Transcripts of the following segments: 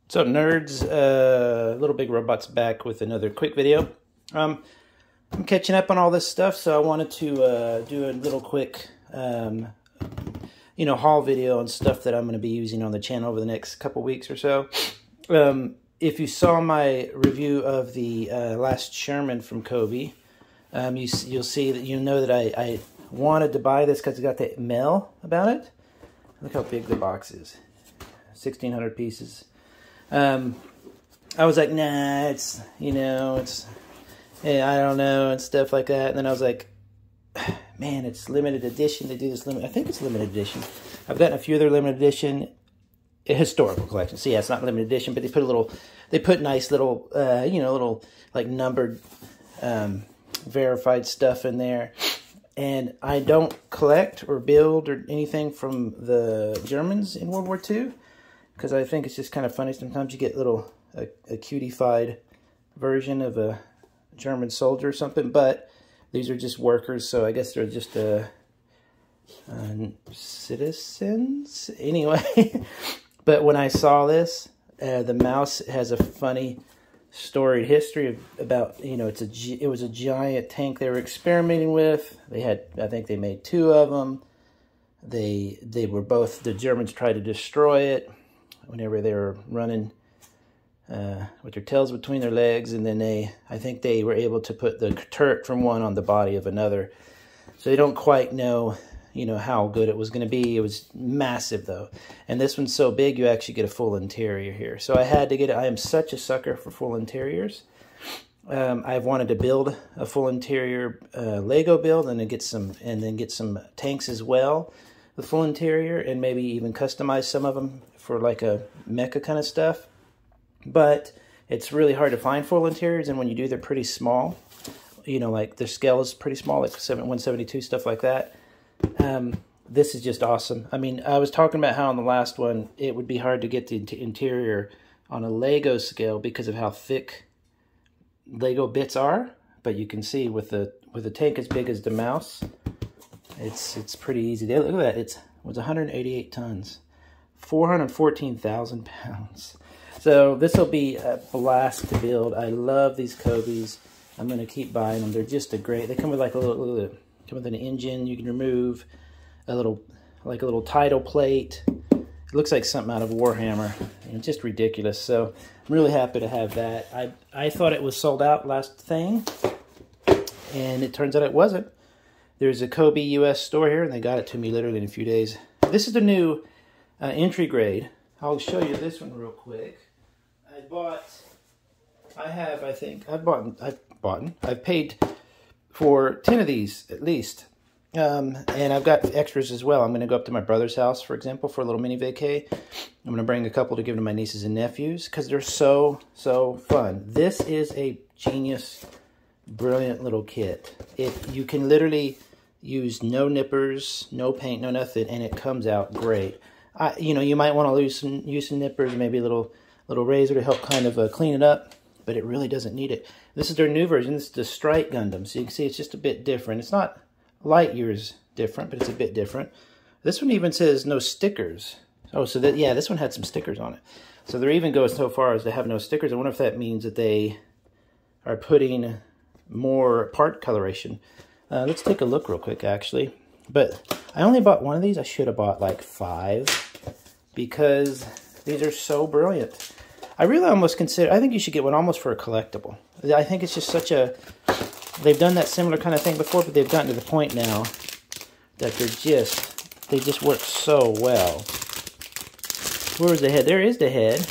What's up, nerds? Little Big Robot's back with another quick video. I'm catching up on all this stuff, so I wanted to do a little quick, haul video on stuff that I'm going to be using on the channel over the next couple weeks or so. If you saw my review of the last Sherman from Kobe, you'll see that I wanted to buy this because it got the mail about it. Look how big the box is. 1,600 pieces. I was like, nah, I don't know, and stuff like that. And then I was like, man, it's limited edition. They do this I think it's limited edition. I've gotten a few other limited edition historical collections. So yeah, it's not limited edition, but they put nice little, little like numbered, verified stuff in there. And I don't collect or build or anything from the Germans in World War II. Because I think it's just kind of funny. Sometimes you get a cutified version of a German soldier or something. But these are just workers, so I guess they're just citizens. Anyway, but when I saw this, the mouse has a funny storied history about, it was a giant tank they were experimenting with. I think they made 2 of them. They were both, the Germans tried to destroy it whenever they were running with their tails between their legs, and then I think they were able to put the turret from one on the body of another. So they don't quite know, how good it was going to be. It was massive, though. And this one's so big, you actually get a full interior here. So I had to get it. I am such a sucker for full interiors. I've wanted to build a full interior Lego build, and then get some tanks as well. The full interior, and maybe even customize some of them for like a mecha kind of stuff. But it's really hard to find full interiors, and when you do, they're pretty small. Like their scale is pretty small, like 172, stuff like that. This is just awesome. I mean, I was talking about how on the last one, it would be hard to get the interior on a Lego scale because of how thick Lego bits are. But you can see with the tank as big as the mouse, it's pretty easy. Look at that. It was 188 tons, 414,000 pounds. So this will be a blast to build. I love these Kobe's. I'm going to keep buying them. They're just they come with like come with an engine. You can remove a little tidal plate. It looks like something out of Warhammer. It's just ridiculous. So I'm really happy to have that. I thought it was sold out last thing, and it turns out it wasn't. There's a Kobe US store here, and they got it to me literally in a few days. This is the new entry grade. I'll show you this one real quick. I've paid for 10 of these at least. And I've got extras as well. I'm going to go up to my brother's house, for example, for a little mini vacay. I'm going to bring a couple to give to my nieces and nephews because they're so fun. This is a genius, brilliant little kit. You can literally use no nippers, no paint, no nothing, and it comes out great. You might want to use some nippers, maybe a little razor to help kind of clean it up, but it really doesn't need it. This is their new version. This is the Strike Gundam, so you can see it's just a bit different. It's not light years different, but it's a bit different. This one even says no stickers. Oh, so this one had some stickers on it. So they're even going so far as to have no stickers. I wonder if that means that they are putting more part coloration. Let's take a look real quick, actually. But I only bought one of these. I should have bought like 5 because these are so brilliant. I really almost consider, I think you should get one almost for a collectible. I think it's just such a, they've done that similar kind of thing before, but they've gotten to the point now that they just work so well. Where's the head? There is the head.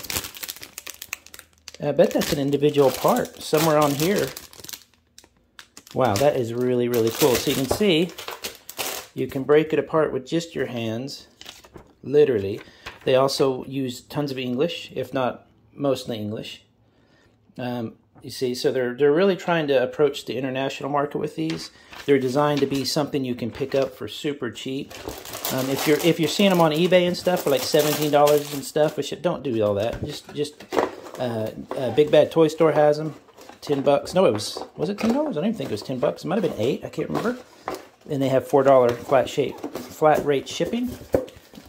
I bet that's an individual part somewhere on here. Wow, that is really, really cool. So you can see, you can break it apart with just your hands, literally. They also use tons of English, if not mostly English. You see, so they're really trying to approach the international market with these. They're designed to be something you can pick up for super cheap. If you're seeing them on eBay and stuff for like $17 and stuff, which don't do all that. Just Big Bad Toy Store has them. $10. No, was it $10? I don't even think it was $10. It might have been $8. I can't remember. And they have $4 flat rate shipping.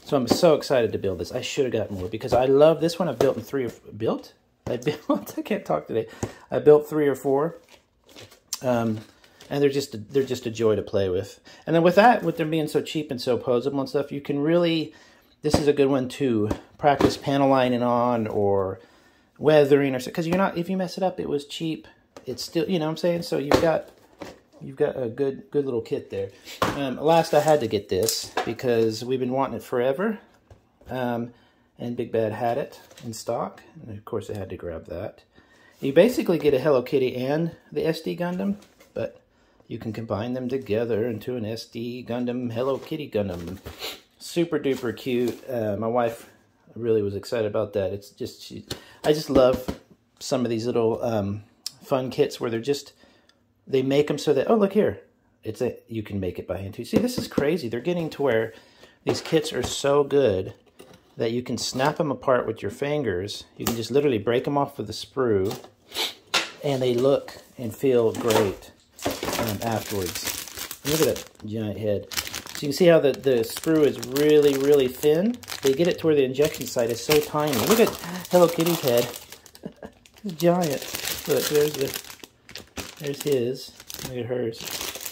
So I'm so excited to build this. I should have gotten more because I love this one. I've built in I can't talk today. I built 3 or 4. And they're just a joy to play with. And then with them being so cheap and so posable and stuff, you can really, this is a good one to practice panel lining on or weathering or so, because if you mess it up, it was cheap. It's still, you know what I'm saying? So you've got a good little kit there. Last, I had to get this because we've been wanting it forever. And Big Bad had it in stock. And of course, I had to grab that. You basically get a Hello Kitty and the SD Gundam, but you can combine them together into an SD Gundam, Hello Kitty Gundam. Super duper cute. My wife really was excited about that. It's just, I just love some of these little fun kits where they make them so that, oh, look here. You can make it by hand too. See, this is crazy. They're getting to where these kits are so good that you can snap them apart with your fingers. You can just literally break them off with a sprue, and they look and feel great afterwards. Look at that giant head. So you can see how the sprue is really, really thin. They get it to where the injection site is so tiny. Look at Hello Kitty's head. It's giant. Look, there's his. Look at hers.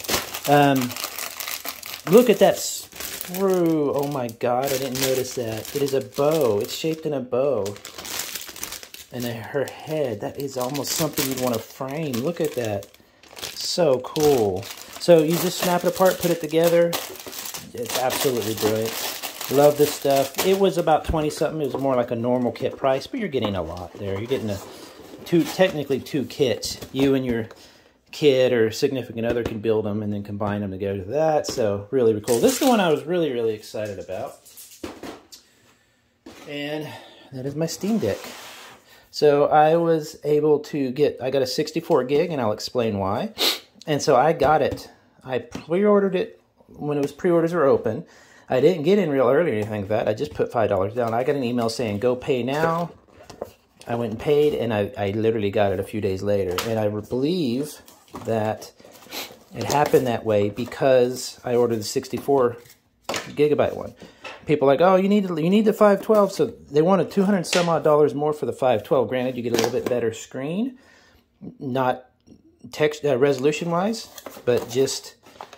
Look at that sprue. Oh my God, I didn't notice that. It is a bow. It's shaped in a bow. And her head, that is almost something you'd want to frame. Look at that. So cool. So you just snap it apart, put it together. It's absolutely brilliant. Love this stuff. It was about 20-something. It was more like a normal kit price, but you're getting a lot there. You're getting technically two kits. You and your kid or significant other can build them and then combine them together to that. So really cool. This is the one I was really, really excited about. And that is my Steam Deck. So I was able to I got a 64 gig, and I'll explain why. And so I got it. I pre-ordered it when it was pre-orders were open. I didn't get in real early or anything like that. I just put $5 down. I got an email saying, go pay now. I went and paid, and I literally got it a few days later. And I believe that it happened that way because I ordered the 64 gigabyte one. People are like, oh, you need the 512, so they wanted $200 some odd more for the 512. Granted, you get a little bit better screen, not text resolution wise, but just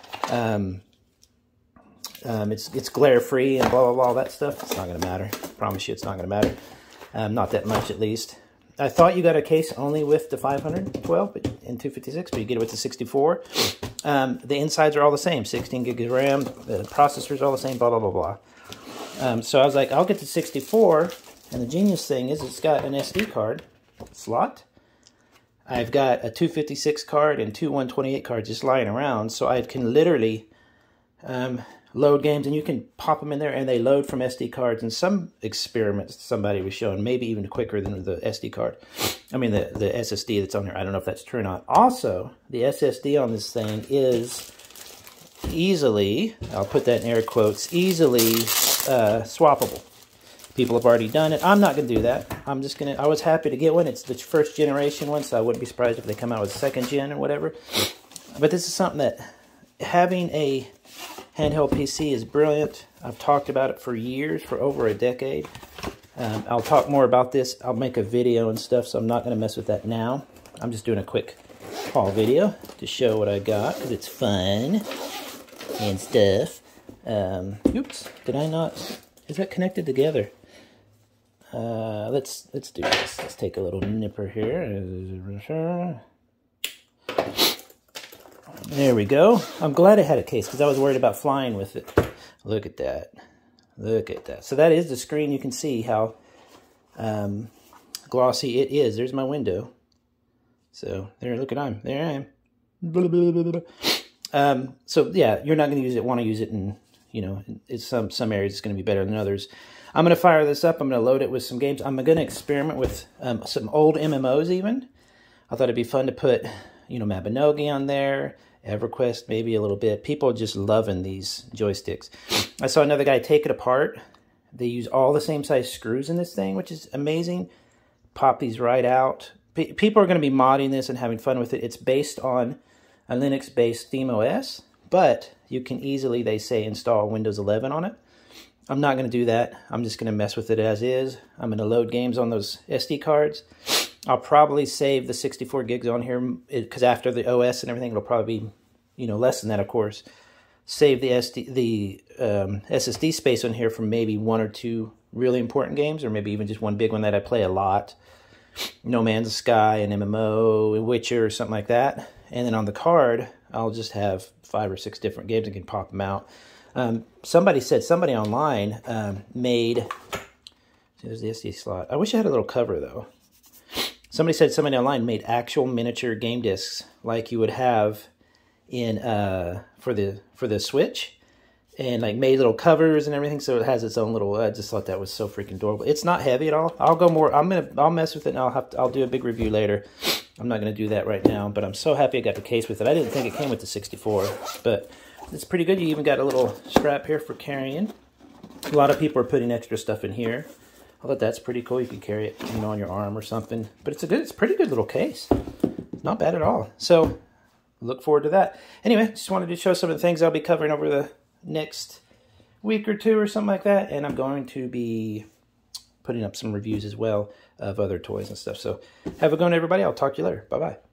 it's glare free and blah blah blah, all that stuff. It's not going to matter. I promise you, it's not going to matter. Not that much, at least. I thought you got a case only with the 512 and 256, but you get it with the 64. The insides are all the same, 16 gigs of RAM. The processor's all the same, blah blah blah blah. So I was like, I'll get the 64, and the genius thing is it's got an SD card slot. I've got a 256 card and two 128 cards just lying around, so I can literally load games, and you can pop them in there, and they load from SD cards. And some experiments somebody was showing, maybe even quicker than the SD card. I mean, the SSD that's on there. I don't know if that's true or not. Also, the SSD on this thing is easily, I'll put that in air quotes, easily swappable. People have already done it. I'm not going to do that. I was happy to get one. It's the first generation one, so I wouldn't be surprised if they come out with a second gen or whatever. But this is something that having a handheld PC is brilliant. I've talked about it for years, for over a decade. I'll talk more about this. I'll make a video and stuff, so I'm not going to mess with that now. I'm just doing a quick haul video to show what I got, because it's fun and stuff. Oops, did I not? Is that connected together? Let's do this. Let's take a little nipper here. There we go. I'm glad I had a case because I was worried about flying with it. Look at that. Look at that. So that is the screen. You can see how glossy it is. There's my window. So there, look at there I am. Blah, blah, blah, blah. So yeah, you're not going to use it. Want to use it in, it's some areas it's going to be better than others. I'm going to fire this up. I'm going to load it with some games. I'm going to experiment with some old MMOs even. I thought it'd be fun to put, Mabinogi on there, EverQuest maybe a little bit. People are just loving these joysticks. I saw another guy take it apart. They use all the same size screws in this thing, which is amazing. Pop these right out. People are going to be modding this and having fun with it. It's based on a Linux-based ThemeOS, but you can easily, they say, install Windows 11 on it. I'm not going to do that. I'm just going to mess with it as is. I'm going to load games on those SD cards. I'll probably save the 64 gigs on here because after the OS and everything, it'll probably be, you know, less than that, of course. Save the SSD space on here for maybe 1 or 2 really important games, or maybe even just one big one that I play a lot. No Man's Sky, an MMO, Witcher, or something like that. And then on the card, I'll just have 5 or 6 different games and can pop them out. Somebody online made, there's the SD slot. I wish I had a little cover though. Somebody online made actual miniature game discs like you would have in for the Switch, and like made little covers and everything, so it has its own little. I just thought that was so freaking adorable. It's not heavy at all. I'll mess with it, and I'll do a big review later. I'm not gonna do that right now, but I'm so happy I got the case with it. I didn't think it came with the 64, but it's pretty good. You even got a little strap here for carrying. A lot of people are putting extra stuff in here. I thought that's pretty cool. You can carry it, you know, on your arm or something. But it's a pretty good little case. Not bad at all. So look forward to that. Anyway, just wanted to show some of the things I'll be covering over the next week or 2 or something like that. And I'm going to be putting up some reviews as well of other toys and stuff. So have a good one, everybody. I'll talk to you later. Bye-bye.